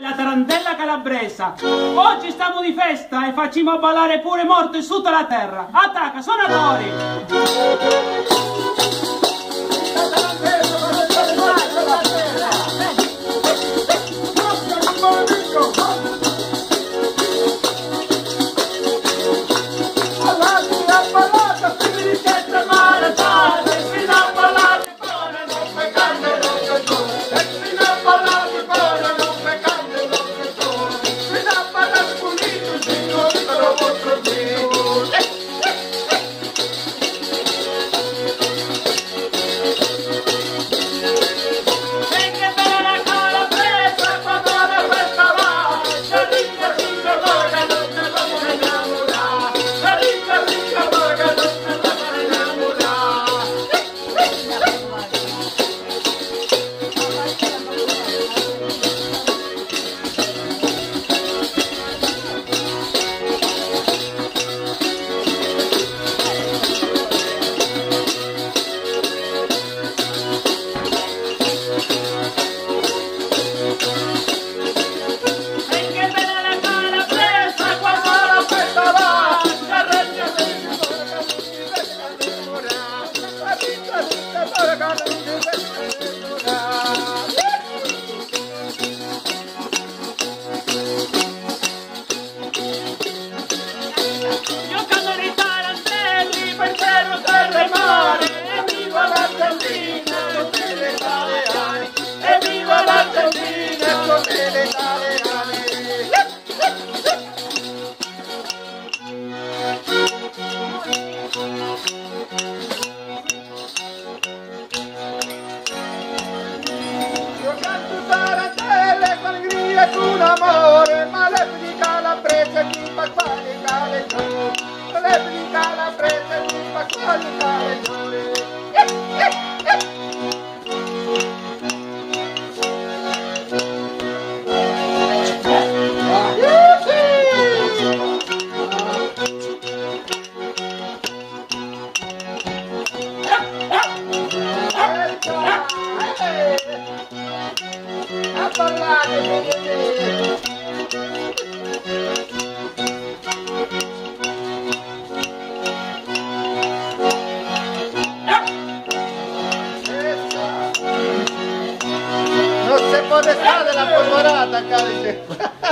La tarantella calabresa. Oggi stiamo di festa e facciamo ballare pure morti su tutta la terra. Attacca, suonatori! Un amore, ma l'Epidi calabrese ti fa qualificare giù. L'Epidi calabrese ti fa qualificare giù. Non si può restare la polverata, carice.